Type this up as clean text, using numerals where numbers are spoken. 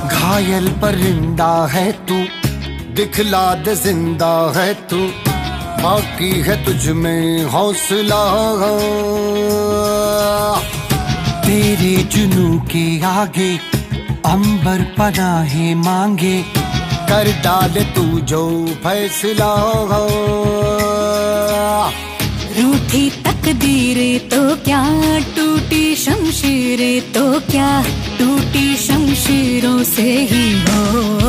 घायल परिंदा है तू, दिखला दे जिंदा है तू, बाकी है तुझ में हौसला। तेरे जुनू के आगे अंबर पनाहे मांगे, कर डाले तू जो फैसला। रूठी तकदीरें तो क्या, टूटी शमशीरें तो क्या, टूटी शमशीरों से ही हो